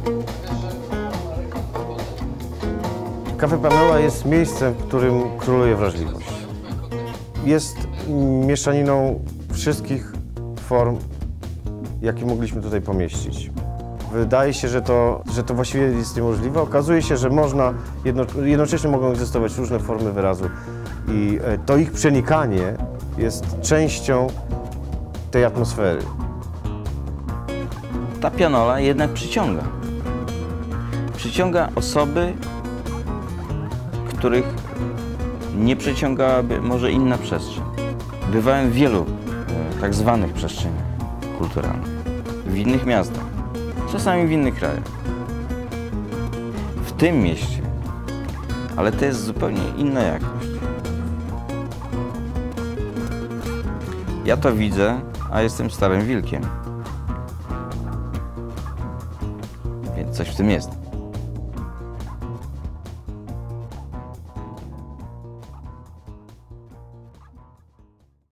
Cafe Pamela jest miejscem, w którym króluje wrażliwość. Jest mieszaniną wszystkich form, jakie mogliśmy tutaj pomieścić. Wydaje się, że to właściwie jest niemożliwe. Okazuje się, że można, jednocześnie mogą egzystować różne formy wyrazu i to ich przenikanie jest częścią tej atmosfery. Ta pianola jednak przyciąga. Przyciąga osoby, których nie przyciągałaby może inna przestrzeń. Bywałem w wielu tak zwanych przestrzeniach kulturalnych, w innych miastach, czasami w innych krajach. W tym mieście, ale to jest zupełnie inna jakość. Ja to widzę, a jestem starym wilkiem. Więc coś w tym jest.